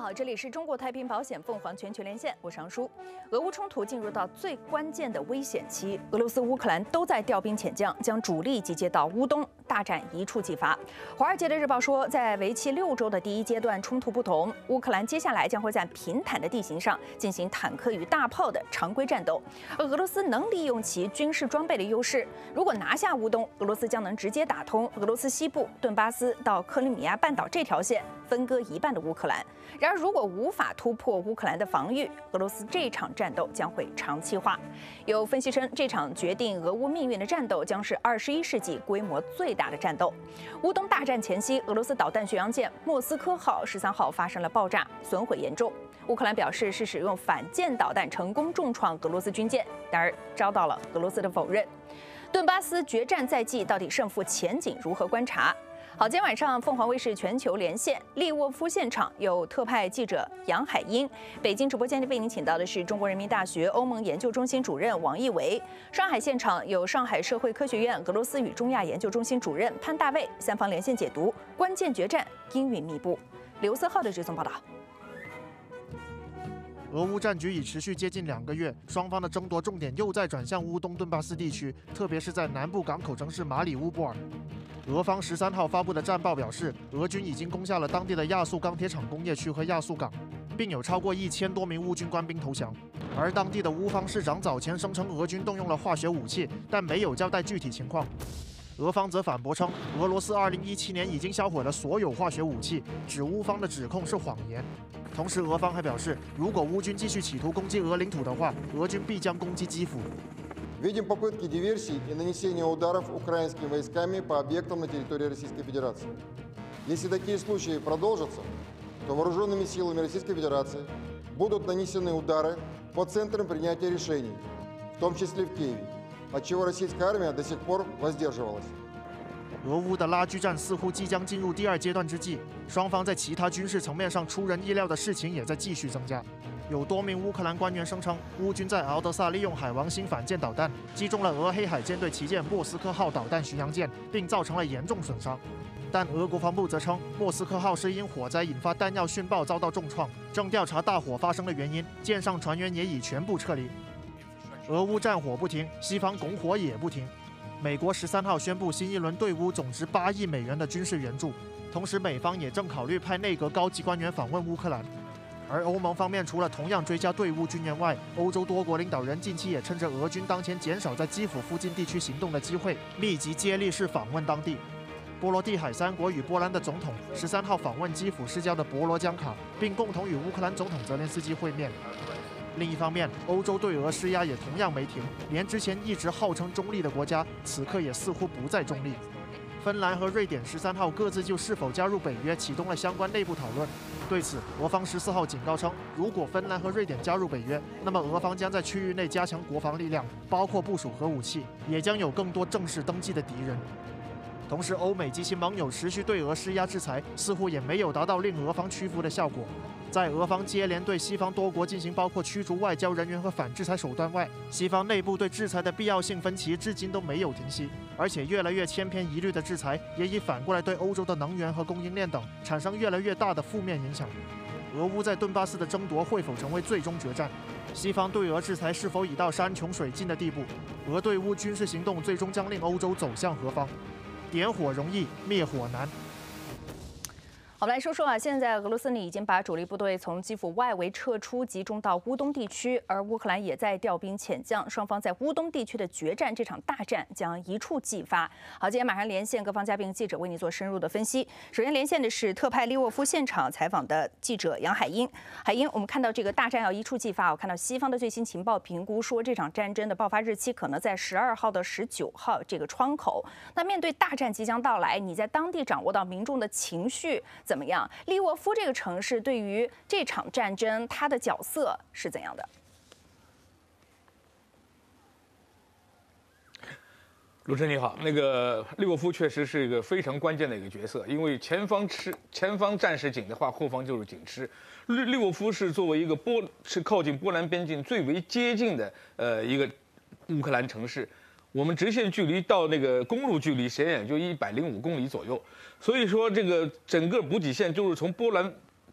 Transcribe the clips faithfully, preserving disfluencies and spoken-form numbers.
好，这里是中国太平保险凤凰全球连线，我是杨舒。俄乌冲突进入到最关键的危险期，俄罗斯、乌克兰都在调兵遣将，将主力集结到乌东，大战一触即发。华尔街的日报说，在为期六周的第一阶段冲突不同，乌克兰接下来将会在平坦的地形上进行坦克与大炮的常规战斗，而俄罗斯能利用其军事装备的优势，如果拿下乌东，俄罗斯将能直接打通俄罗斯西部顿巴斯到克里米亚半岛这条线，分割一半的乌克兰。然而，如果无法突破乌克兰的防御，俄罗斯这场战斗将会长期化。有分析称，这场决定俄乌命运的战斗将是二十一世纪规模最大的战斗。乌东大战前夕，俄罗斯导弹巡洋舰莫斯科号十三号发生了爆炸，损毁严重。乌克兰表示是使用反舰导弹成功重创俄罗斯军舰，然而遭到了俄罗斯的否认。顿巴斯决战在即，到底胜负前景如何观察？好，今天晚上凤凰卫视全球连线利沃夫现场有特派记者杨海英，北京直播间为您请到的是中国人民大学欧盟研究中心主任王毅维，上海现场有上海社会科学院俄罗斯与中亚研究中心主任潘大卫，三方连线解读关键决战阴云密布。刘思浩的追踪报道。 俄乌战局已持续接近两个月，双方的争夺重点又在转向乌东顿巴斯地区，特别是在南部港口城市马里乌波尔。俄方十三号发布的战报表示，俄军已经攻下了当地的亚速钢铁厂工业区和亚速港，并有超过一千多名乌军官兵投降。而当地的乌方市长早前声称俄军动用了化学武器，但没有交代具体情况。俄方则反驳称，俄罗斯二零一七年已经销毁了所有化学武器，指乌方的指控是谎言。同时，俄方还表示，如果乌军继续企图攻击俄领土的话，俄军必将攻击基辅。 Видим попытки диверсий и нанесения ударов украинскими войсками по объектам на территории Российской Федерации. Если такие случаи продолжатся, то вооруженными силами Российской Федерации будут нанесены удары по центрам принятия решений, в том числе в Киеве, от чего российская армия до сих пор воздерживалась. 俄乌的拉锯战似乎即将进入第二阶段之际，双方在其他军事层面上出人意料的事情也在继续增加。有多名乌克兰官员声称，乌军在敖德萨利用海王星反舰导弹击中了俄黑海舰队旗舰莫斯科号导弹巡洋舰，并造成了严重损伤。但俄国防部则称，莫斯科号是因火灾引发弹药殉爆遭到重创，正调查大火发生的原因，舰上船员也已全部撤离。俄乌战火不停，西方拱火也不停。美国十三号宣布新一轮对乌总值八亿美元的军事援助，同时美方也正考虑派内阁高级官员访问乌克兰。而欧盟方面除了同样追加对乌军援外，欧洲多国领导人近期也趁着俄军当前减少在基辅附近地区行动的机会，密集接力式访问当地。波罗的海三国与波兰的总统十三号访问基辅市郊的博罗江卡，并共同与乌克兰总统泽连斯基会面。另一方面，欧洲对俄施压也同样没停，连之前一直号称中立的国家，此刻也似乎不再中立。芬兰和瑞典十三号各自就是否加入北约启动了相关内部讨论。对此，俄方十四号警告称，如果芬兰和瑞典加入北约，那么俄方将在区域内加强国防力量，包括部署核武器，也将有更多正式登记的敌人。同时，欧美及其盟友持续对俄施压制裁，似乎也没有达到令俄方屈服的效果。在俄方接连对西方多国进行包括驱逐外交人员和反制裁手段外，西方内部对制裁的必要性分歧至今都没有停息，而且越来越千篇一律的制裁也已反过来对欧洲的能源和供应链等产生越来越大的负面影响。俄乌在顿巴斯的争夺会否成为最终决战？西方对俄制裁是否已到山穷水尽的地步？俄对乌军事行动最终将令欧洲走向何方？点火容易，灭火难。 我们来说说啊，现在俄罗斯呢已经把主力部队从基辅外围撤出，集中到乌东地区，而乌克兰也在调兵遣将，双方在乌东地区的决战，这场大战将一触即发。好，今天马上连线各方嘉宾记者为你做深入的分析。首先连线的是特派利沃夫现场采访的记者杨海英。海英，我们看到这个大战要一触即发，我看到西方的最新情报评估说，这场战争的爆发日期可能在十二号到十九号这个窗口。那面对大战即将到来，你在当地掌握到民众的情绪怎么样？利沃夫这个城市对于这场战争，它的角色是怎样的？ 主持人你好，那个利沃夫确实是一个非常关键的一个角色，因为前方吃前方战事紧的话，后方就是紧吃。利利沃夫是作为一个波是靠近波兰边境最为接近的呃一个乌克兰城市。我们直线距离到那个公路距离，显也就一百零五公里左右。所以说，这个整个补给线就是从波兰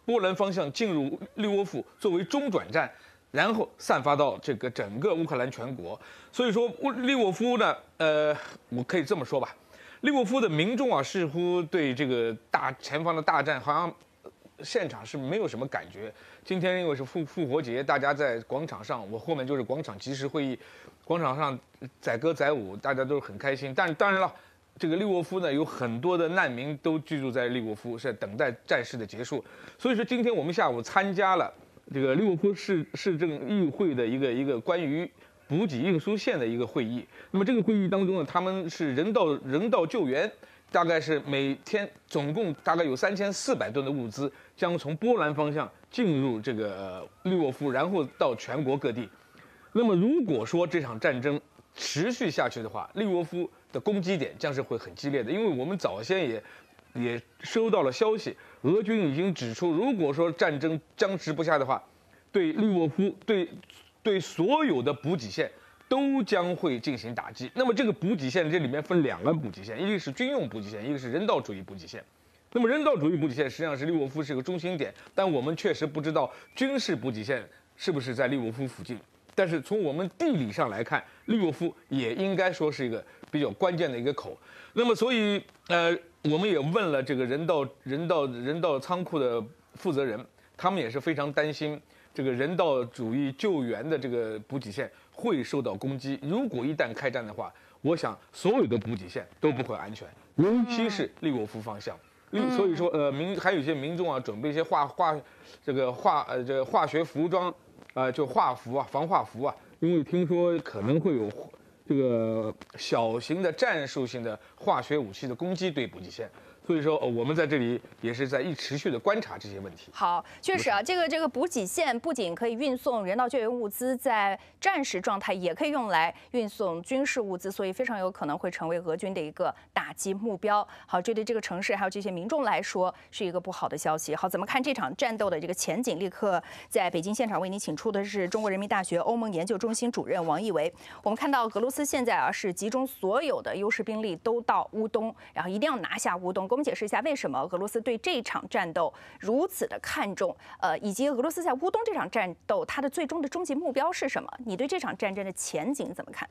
波兰方向进入利沃夫作为中转站，然后散发到这个整个乌克兰全国。所以说，利沃夫呢，呃，我可以这么说吧，利沃夫的民众啊，似乎对这个大前方的大战好像现场是没有什么感觉。今天因为是复复活节，大家在广场上，我后面就是广场即时会议，广场上载歌载舞，大家都是很开心。但是当然了，这个利沃夫呢，有很多的难民都居住在利沃夫，是等待战事的结束。所以说，今天我们下午参加了这个利沃夫市市政议会的一个一个关于补给运输线的一个会议。那么这个会议当中呢，他们是人道人道救援，大概是每天总共大概有三千四百吨的物资将从波兰方向进入这个利沃夫，然后到全国各地。那么如果说这场战争持续下去的话，利沃夫的攻击点将是会很激烈的，因为我们早先也也收到了消息，俄军已经指出，如果说战争僵持不下的话，对利沃夫对对所有的补给线都将会进行打击。那么这个补给线这里面分两个补给线，一个是军用补给线，一个是人道主义补给线。那么人道主义补给线实际上是利沃夫是个中心点，但我们确实不知道军事补给线是不是在利沃夫附近。但是从我们地理上来看，利沃夫也应该说是一个比较关键的一个口。那么所以呃，我们也问了这个人道人道人道仓库的负责人，他们也是非常担心这个人道主义救援的这个补给线会受到攻击。如果一旦开战的话，我想所有的补给线都不会安全，尤其是利沃夫方向。所以说呃民还有一些民众啊，准备一些化化这个化呃这个化学服装。呃，就化服啊，防化服啊，因为听说可能会有这个小型的战术性的化学武器的攻击对补给线。所以说，我们在这里也是在一持续的观察这些问题。 好，确实啊，这个这个补给线不仅可以运送人道救援物资，在战时状态也可以用来运送军事物资，所以非常有可能会成为俄军的一个打击目标。好，这对这个城市还有这些民众来说是一个不好的消息。好，怎么看这场战斗的这个前景？立刻在北京现场为你请出的是中国人民大学欧盟研究中心主任王毅维。我们看到俄罗斯现在啊是集中所有的优势兵力都到乌东，然后一定要拿下乌东。我们解释一下为什么俄罗斯对这场战斗如此的看重，呃，以及俄罗斯在乌东这场战斗它的最终的终极目标是什么？你对这场战争的前景怎么看？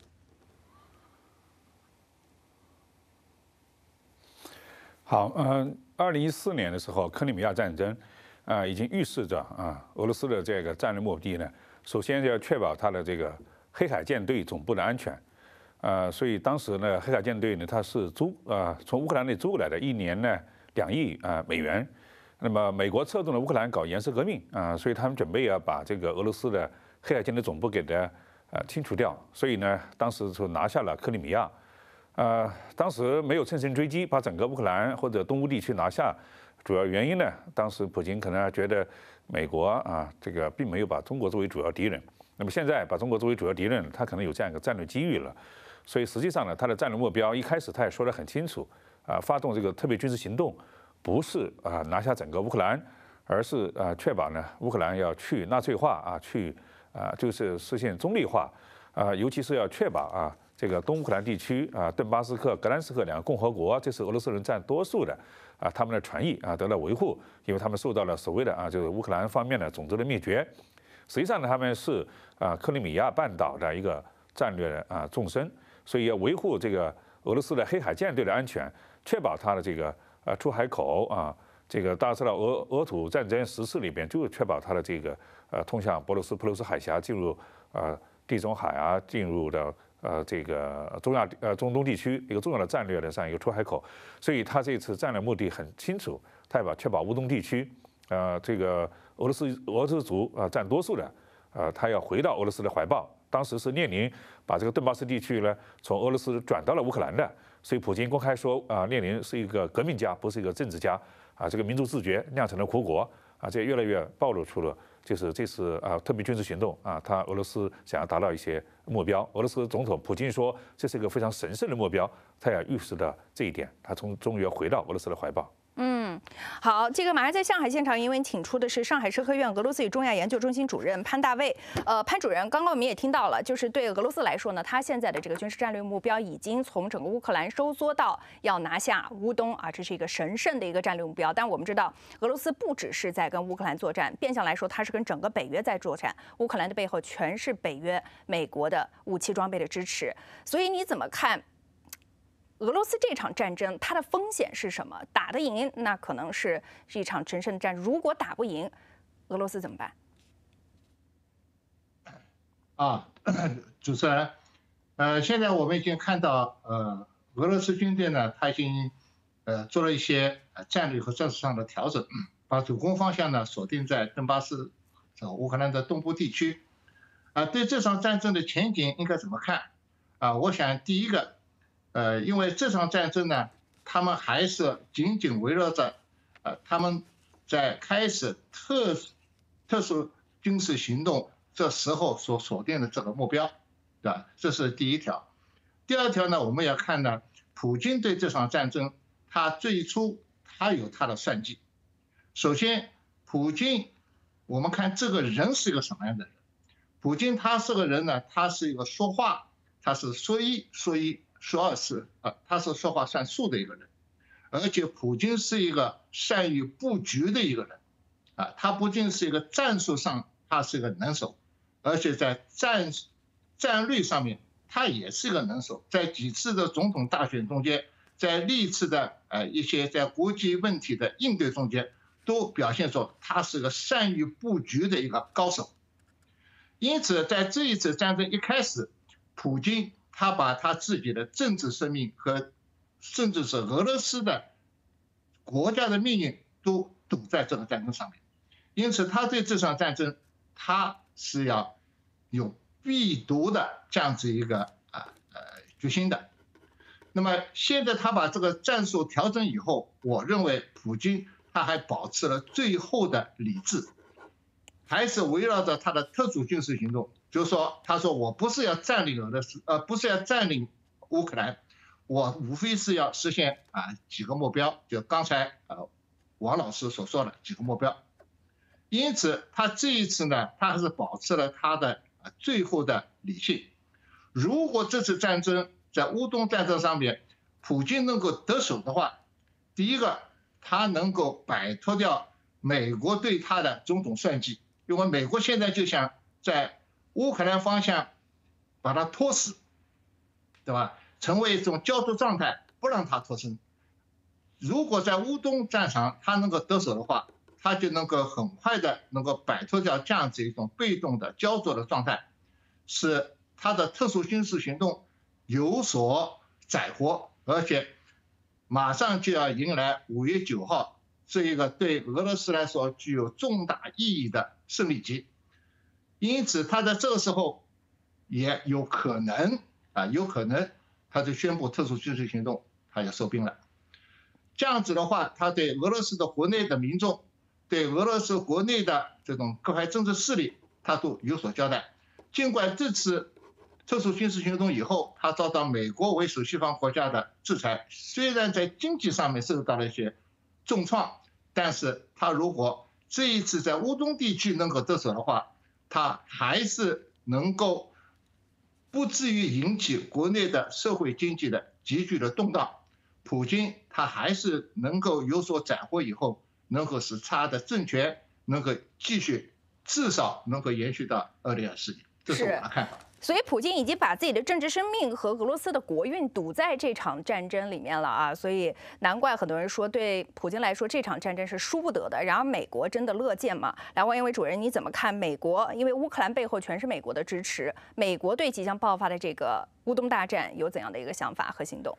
好，嗯，二零一四年的时候，克里米亚战争，啊，已经预示着啊，俄罗斯的这个战略目的呢，首先要确保它的这个黑海舰队总部的安全。呃，所以当时呢，黑海舰队呢，它是租啊、呃、从乌克兰那租过来的，一年呢两亿啊、呃、美元。那么美国策动了乌克兰搞颜色革命啊、呃，所以他们准备要把这个俄罗斯的黑海舰队总部给它呃清除掉。所以呢，当时就拿下了克里米亚。呃，当时没有乘胜追击，把整个乌克兰或者东乌地区拿下。主要原因呢，当时普京可能觉得美国啊这个并没有把中国作为主要敌人。那么现在把中国作为主要敌人，他可能有这样一个战略机遇了。所以实际上呢，他的战略目标一开始他也说得很清楚，啊，发动这个特别军事行动，不是啊拿下整个乌克兰，而是啊确保呢乌克兰要去纳粹化啊，去啊就是实现中立化啊，尤其是要确保啊这个东乌克兰地区啊顿巴斯克、格兰斯克两个共和国，这是俄罗斯人占多数的啊，他们的权益啊得到维护，因为他们受到了所谓的啊就是乌克兰方面的种族的灭绝，实际上呢他们是啊克里米亚半岛的一个战略的啊纵深。所以要维护这个俄罗斯的黑海舰队的安全，确保它的这个呃出海口啊，这个大家知道俄俄土战争实施里边就是确保它的这个呃通向博罗斯普鲁斯海峡进入呃地中海啊，进入的呃这个中亚呃中东地区一个重要的战略的这样一个出海口。所以它这次战略目的很清楚，它要确保乌东地区呃这个俄罗斯俄罗斯族啊占多数的呃，它要回到俄罗斯的怀抱。当时是列宁把这个顿巴斯地区呢从俄罗斯转到了乌克兰的，所以普京公开说啊，列宁是一个革命家，不是一个政治家啊，这个民族自觉酿成了苦果啊，这越来越暴露出了就是这次啊特别军事行动啊，他俄罗斯想要达到一些目标。俄罗斯总统普京说这是一个非常神圣的目标，他也预示到这一点，他从终于要回到俄罗斯的怀抱。 嗯，好，这个马上在上海现场，因为请出的是上海社科院俄罗斯与中亚研究中心主任潘大卫。呃，潘主任，刚刚我们也听到了，就是对俄罗斯来说呢，他现在的这个军事战略目标已经从整个乌克兰收缩到要拿下乌东啊，这是一个神圣的一个战略目标。但我们知道，俄罗斯不只是在跟乌克兰作战，变相来说，它是跟整个北约在作战。乌克兰的背后全是北约、美国的武器装备的支持。所以你怎么看？俄罗斯这场战争，它的风险是什么？打得赢，那可能是是一场神圣的战；如果打不赢，俄罗斯怎么办？ 啊，主持人，呃，现在我们已经看到，呃，俄罗斯军队呢，它已经呃做了一些战略和战术上的调整，把主攻方向呢锁定在顿巴斯，这个乌克兰的东部地区。啊，对这场战争的前景应该怎么看？啊，我想第一个。呃，因为这场战争呢，他们还是紧紧围绕着，呃，他们在开始特特殊军事行动这时候所锁定的这个目标，对吧？这是第一条。第二条呢，我们要看呢，普京对这场战争，他最初他有他的算计。首先，普京，我们看这个人是一个什么样的人？普京他这个人呢，他是一个说话，他是说一说一。说二是啊，他是说话算数的一个人，而且普京是一个善于布局的一个人，啊，他不仅是一个战术上他是一个能手，而且在战战略上面他也是一个能手。在几次的总统大选中间，在历次的呃一些在国际问题的应对中间，都表现出他是个善于布局的一个高手。因此，在这一次战争一开始，普京。他把他自己的政治生命和甚至是俄罗斯的国家的命运都赌在这个战争上面，因此他对这场战争他是要有必夺的这样子一个啊呃决心的。那么现在他把这个战术调整以后，我认为普京他还保持了最后的理智，还是围绕着他的特殊军事行动。就是说，他说我不是要占领俄罗斯，呃，不是要占领乌克兰，我无非是要实现啊几个目标，就刚才呃王老师所说的几个目标。因此，他这一次呢，他还是保持了他的最后的理性。如果这次战争在乌东战争上面，普京能够得手的话，第一个，他能够摆脱掉美国对他的种种算计，因为美国现在就想在乌克兰方向把它拖死，对吧？成为一种焦灼状态，不让它脱身。如果在乌东战场他能够得手的话，他就能够很快的能够摆脱掉这样子一种被动的焦灼的状态，使他的特殊军事行动有所斩获，而且马上就要迎来五月九号这一个对俄罗斯来说具有重大意义的胜利节。因此，他在这个时候也有可能啊，有可能他就宣布特殊军事行动，他要收兵了。这样子的话，他对俄罗斯的国内的民众，对俄罗斯国内的这种各派政治势力，他都有所交代。尽管这次特殊军事行动以后，他遭到美国为首西方国家的制裁，虽然在经济上面受到了一些重创，但是他如果这一次在乌东地区能够得手的话，他还是能够不至于引起国内的社会经济的急剧的动荡。普京他还是能够有所斩获以后，能够使他的政权能够继续，至少能够延续到二零二四年，这是我的看法。 所以，普京已经把自己的政治生命和俄罗斯的国运赌在这场战争里面了啊！所以，难怪很多人说，对普京来说，这场战争是输不得的。然而，美国真的乐见吗？来，王延伟主任，你怎么看美国？因为乌克兰背后全是美国的支持，美国对即将爆发的这个乌东大战有怎样的一个想法和行动？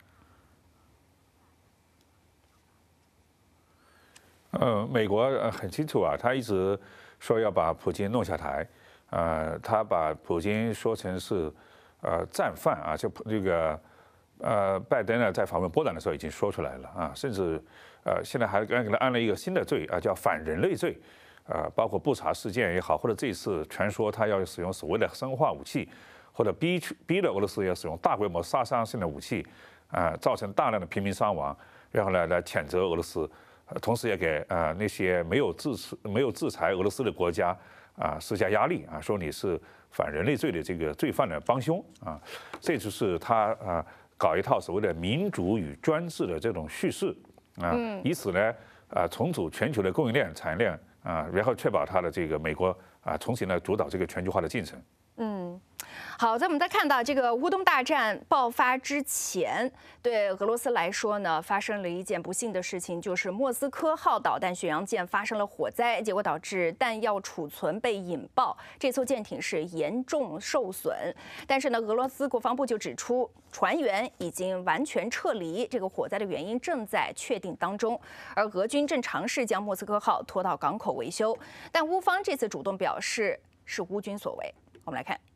呃，美国很清楚啊，他一直说要把普京弄下台。呃，他把普京说成是呃战犯啊，就这个呃拜登呢在访问波兰的时候已经说出来了啊，甚至呃现在还给他安了一个新的罪啊，叫反人类罪，呃，包括布查事件也好，或者这次传说他要使用所谓的生化武器，或者逼逼了俄罗斯要使用大规模杀伤性的武器啊，造成大量的平民伤亡，然后呢来谴责俄罗斯。 同时也给呃那些没有制没有制裁俄罗斯的国家啊施加压力啊，说你是反人类罪的这个罪犯的帮凶啊，这就是他啊搞一套所谓的民主与专制的这种叙事啊，以此呢啊重组全球的供应链产业链啊，然后确保他的这个美国啊重新的主导这个全球化的进程。 嗯。好，在我们再看到这个乌东大战爆发之前，对俄罗斯来说呢，发生了一件不幸的事情，就是莫斯科号导弹巡洋舰发生了火灾，结果导致弹药储存被引爆，这艘舰艇是严重受损。但是呢，俄罗斯国防部就指出，船员已经完全撤离，这个火灾的原因正在确定当中，而俄军正尝试将莫斯科号拖到港口维修，但乌方这次主动表示是乌军所为。我们来看。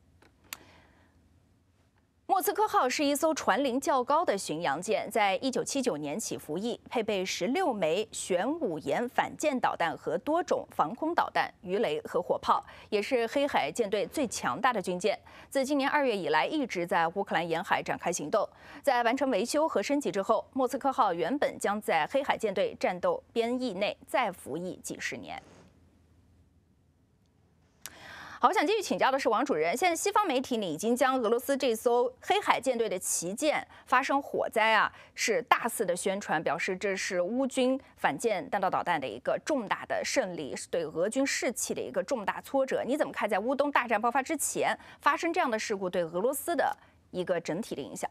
莫斯科号是一艘船龄较高的巡洋舰，在一九七九年起服役，配备十六枚玄武岩反舰导弹和多种防空导弹、鱼雷和火炮，也是黑海舰队最强大的军舰。自今年二月以来，一直在乌克兰沿海展开行动。在完成维修和升级之后，莫斯科号原本将在黑海舰队战斗编役内再服役几十年。好，我想继续请教的是王主任。现在西方媒体你已经将俄罗斯这艘黑海舰队的旗舰发生火灾啊，是大肆的宣传，表示这是乌军反舰弹道导弹的一个重大的胜利，是对俄军士气的一个重大挫折。你怎么看在乌东大战爆发之前发生这样的事故对俄罗斯的一个整体的影响？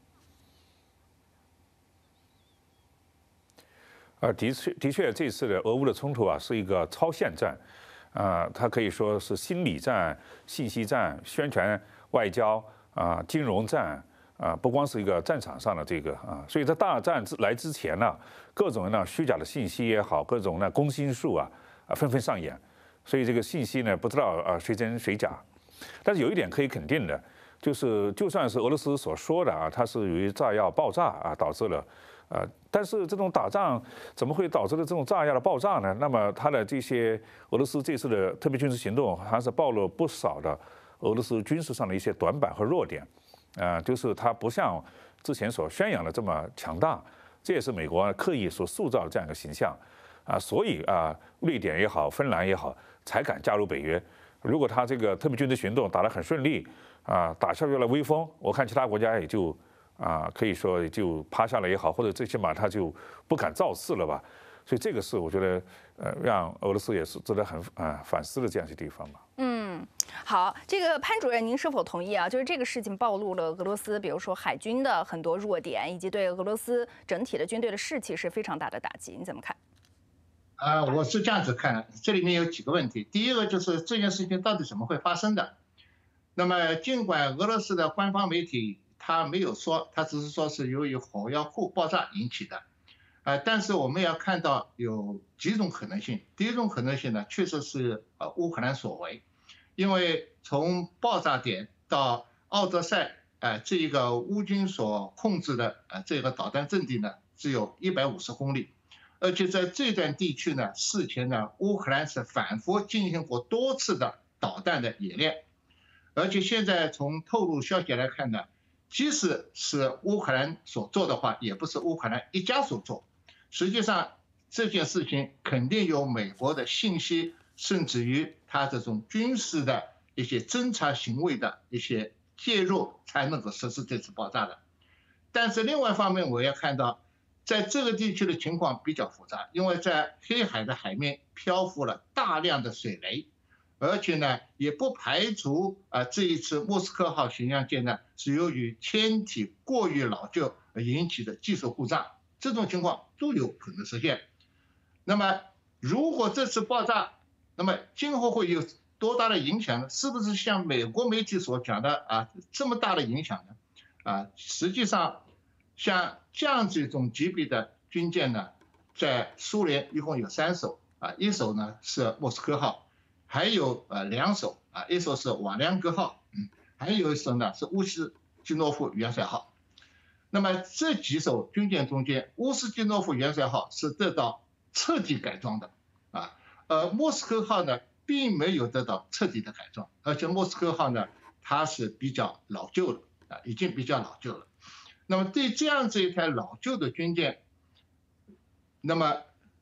呃，的确，的确，这次的俄乌的冲突啊，是一个超限战。啊、呃，它可以说是心理战、信息战、宣传、外交啊、呃、金融战啊、呃，不光是一个战场上的这个啊，所以在大战来之前呢，各种呢虚假的信息也好，各种呢攻心术啊啊纷纷上演，所以这个信息呢不知道啊谁真谁假。但是有一点可以肯定的，就是就算是俄罗斯所说的啊，它是由于炸药爆炸啊导致了。呃，但是这种打仗怎么会导致了这种炸药的爆炸呢？那么它的这些俄罗斯这次的特别军事行动，还是暴露了不少的俄罗斯军事上的一些短板和弱点。啊、呃，就是它不像之前所宣扬的这么强大，这也是美国刻意所塑造的这样一个形象。啊，所以啊，瑞典也好，芬兰也好，才敢加入北约。如果他这个特别军事行动打得很顺利，啊，打下去了威风，我看其他国家也就。啊，可以说就趴下了也好，或者最起码他就不敢造次了吧。所以这个是我觉得，呃，让俄罗斯也是值得很啊反思的这样一些地方吧。 嗯，好，这个潘主任，您是否同意啊？就是这个事情暴露了俄罗斯，比如说海军的很多弱点，以及对俄罗斯整体的军队的士气是非常大的打击。你怎么看？ 啊、呃，我是这样子看，这里面有几个问题。第一个就是这件事情到底怎么会发生的？那么尽管俄罗斯的官方媒体他没有说，他只是说是由于火药库爆炸引起的，呃，但是我们要看到有几种可能性。第一种可能性呢，确实是呃乌克兰所为，因为从爆炸点到奥德赛，呃，这一个乌军所控制的呃这个导弹阵地呢，只有一百五十公里，而且在这段地区呢，事前呢乌克兰是反复进行过多次的导弹的演练，而且现在从透露消息来看呢。即使是乌克兰所做的话，也不是乌克兰一家所做。实际上，这件事情肯定有美国的信息，甚至于他这种军事的一些侦察行为的一些介入，才能够实施这次爆炸的。但是另外一方面，我要看到，在这个地区的情况比较复杂，因为在黑海的海面漂浮了大量的水雷。而且呢，也不排除啊，这一次莫斯科号巡洋舰呢是由于舰体过于老旧而引起的技术故障，这种情况都有可能实现。那么，如果这次爆炸，那么今后会有多大的影响呢？是不是像美国媒体所讲的啊这么大的影响呢？啊，实际上，像这样子一种级别的军舰呢，在苏联一共有三艘啊，一艘呢是莫斯科号。还有呃两艘啊，一艘是瓦良格号，嗯，还有一艘呢是乌斯基诺夫元帅号。那么这几艘军舰中间，乌斯基诺夫元帅号是得到彻底改装的啊，而莫斯科号呢并没有得到彻底的改装，而且莫斯科号呢它是比较老旧了啊，已经比较老旧了。那么对这样子一台老旧的军舰，那么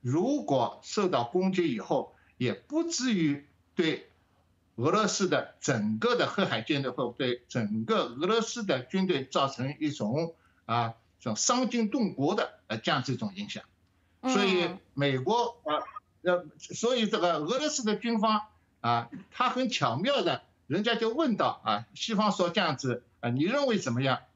如果受到攻击以后，也不至于对俄罗斯的整个的黑海舰队或对整个俄罗斯的军队造成一种啊这种伤筋动骨的呃这样子一种影响。所以美国啊呃，所以这个俄罗斯的军方啊，他很巧妙的，人家就问到啊，西方说这样子啊，你认为怎么样？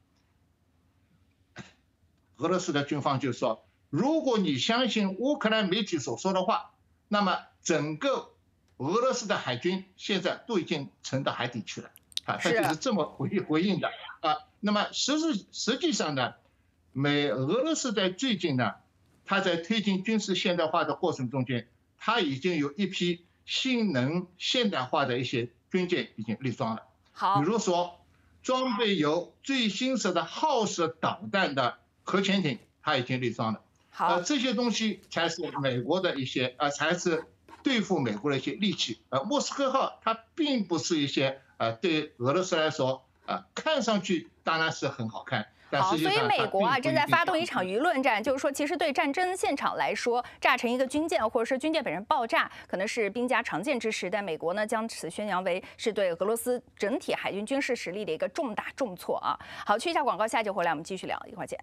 俄罗斯的军方就说，如果你相信乌克兰媒体所说的话，那么整个俄罗斯的海军现在都已经沉到海底去了啊，他就是这么回回应的啊。那么实质实际上呢，美俄罗斯在最近呢，他在推进军事现代化的过程中间，他已经有一批性能现代化的一些军舰已经立装了。 好， 比如说装备有最新式的浩射导弹的核潜艇，它已经立装了。 好， 呃，这些东西才是美国的一些呃，才是对付美国的一些利器。呃，莫斯科号它并不是一些呃，对俄罗斯来说啊、呃，看上去当然是很好看。 好，所以美国啊正在发动一场舆论战，就是说，其实对战争现场来说，炸成一个军舰或者是军舰本身爆炸，可能是兵家常见之事，但美国呢将此宣扬为是对俄罗斯整体海军军事实力的一个重大重挫啊。好，去一下广告，下集回来我们继续聊，一会儿见。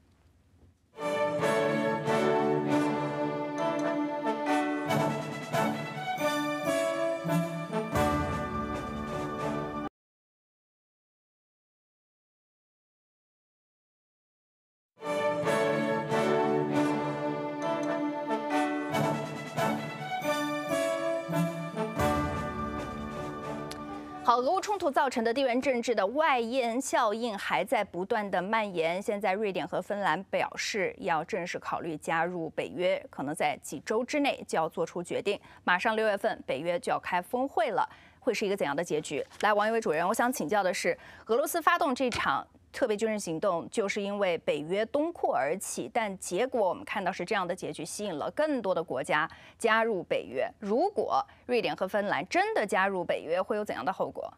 好，俄乌冲突造成的地缘政治的外延效应还在不断的蔓延。现在，瑞典和芬兰表示要正式考虑加入北约，可能在几周之内就要做出决定。马上六月份，北约就要开峰会了，会是一个怎样的结局？来，王一伟主任，我想请教的是，俄罗斯发动这场特别军事行动，就是因为北约东扩而起，但结果我们看到是这样的结局，吸引了更多的国家加入北约。如果瑞典和芬兰真的加入北约，会有怎样的后果？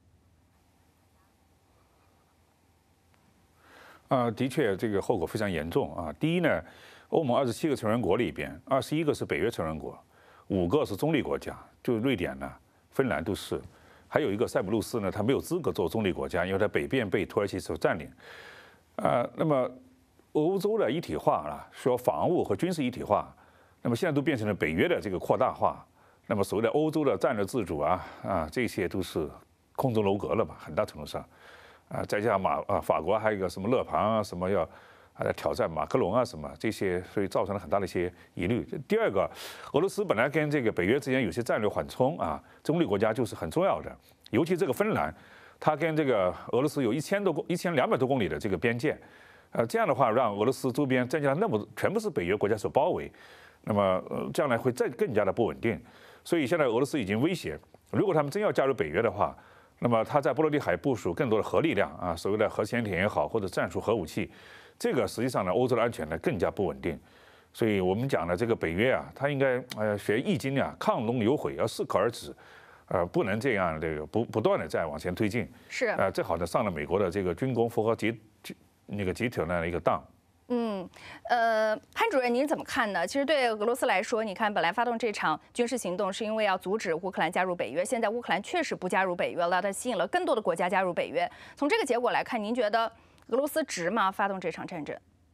啊，的确，这个后果非常严重啊。第一呢，欧盟二十七个成员国里边，二十一个是北约成员国，五个是中立国家，就瑞典呢、芬兰都是。还有一个塞浦路斯呢，它没有资格做中立国家，因为它北边被土耳其所占领。呃，那么欧洲的一体化啊，说防务和军事一体化，那么现在都变成了北约的这个扩大化。那么所谓的欧洲的战略自主啊啊，这些都是空中楼阁了吧，很大程度上。啊，再加上马啊，法国还有一个什么勒庞啊，什么要还在挑战马克龙啊，什么这些，所以造成了很大的一些疑虑。第二个，俄罗斯本来跟这个北约之间有些战略缓冲啊，中立国家就是很重要的。尤其这个芬兰，它跟这个俄罗斯有一千多公一千两百多公里的这个边界，呃，这样的话让俄罗斯周边再加上那么全部是北约国家所包围，那么呃将来会再更加的不稳定。所以现在俄罗斯已经威胁，如果他们真要加入北约的话，那么他在波罗的海部署更多的核力量啊，所谓的核潜艇也好，或者战术核武器。这个实际上呢，欧洲的安全呢更加不稳定，所以我们讲的这个北约啊，它应该呃学易经啊，亢龙有悔，要适可而止，呃，不能这样这个不不断的在往前推进。 是， 呃，正好呢上了美国的这个军工复合集那个集体的一个当。 嗯，呃，潘主任您怎么看呢？其实对俄罗斯来说，你看本来发动这场军事行动是因为要阻止乌克兰加入北约，现在乌克兰确实不加入北约了，它吸引了更多的国家加入北约。从这个结果来看，您觉得俄罗斯值吗？发动这场战争？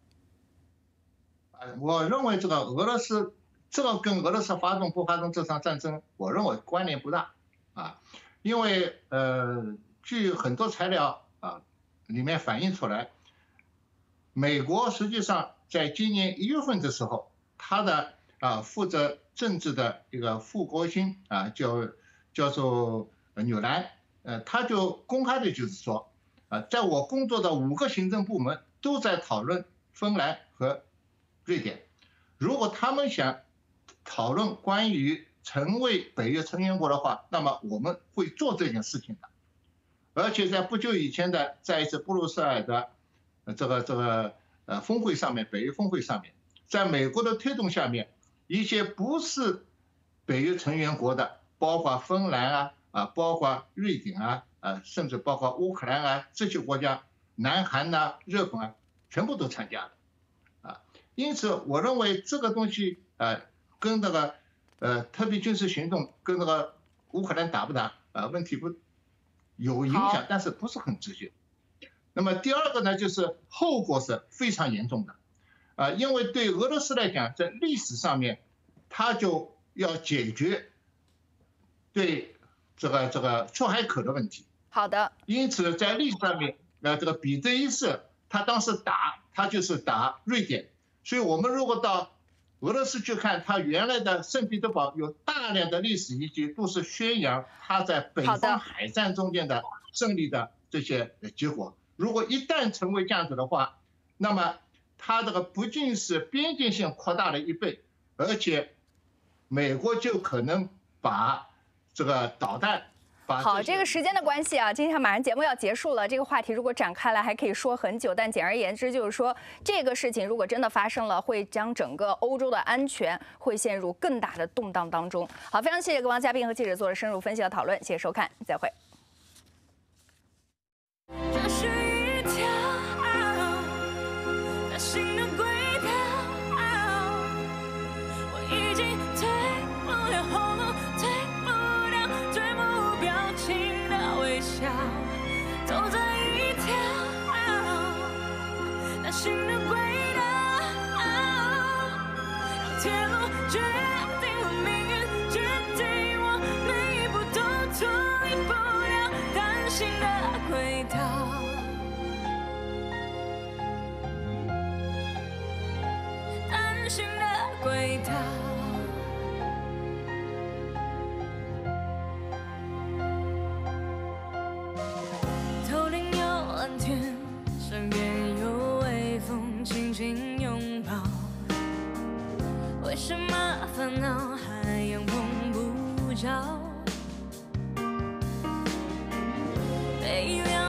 我认为这个俄罗斯，这个跟俄罗斯发动不发动这场战争，我认为关联不大啊，因为呃，据很多材料啊里面反映出来，美国实际上在今年一月份的时候，他的啊负责政治的一个副国卿啊叫叫做纽兰，呃，他就公开的就是说。啊，在我工作的五个行政部门都在讨论芬兰和瑞典，如果他们想讨论关于成为北约成员国的话，那么我们会做这件事情的。而且在不久以前的在一次布鲁塞尔的这个这个呃峰会上面，北约峰会上面，在美国的推动下面，一些不是北约成员国的，包括芬兰啊啊，包括瑞典啊。呃，甚至包括乌克兰啊这些国家，南韩呐、啊、日本啊，全部都参加了，啊，因此我认为这个东西呃，跟那个呃特别军事行动跟那个乌克兰打不打啊，问题不有影响，但是不是很直接。那么第二个呢，就是后果是非常严重的，啊，因为对俄罗斯来讲，在历史上面，它就要解决对这个这个出海口的问题。 好的。 因此在历史上面，呃，这个彼得一世他当时打他就是打瑞典，所以我们如果到俄罗斯去看，他原来的圣彼得堡有大量的历史遗迹，都是宣扬他在北方海战中间的胜利的这些结果。如果一旦成为这样子的话，那么它这个不仅是边界性扩大了一倍，而且美国就可能把这个导弹。 好，这个时间的关系啊，今天马上节目要结束了。这个话题如果展开来还可以说很久，但简而言之就是说，这个事情如果真的发生了，会将整个欧洲的安全会陷入更大的动荡当中。好，非常谢谢各方嘉宾和记者做了深入分析和讨论，谢谢收看，再会。这是一条大型的轨道，我已经退不了后路，退不了最目标情的微笑，走在一条大型的轨道，让铁路决定了命运，决定我每一步都脱离不了担心的轨道。担心的轨道。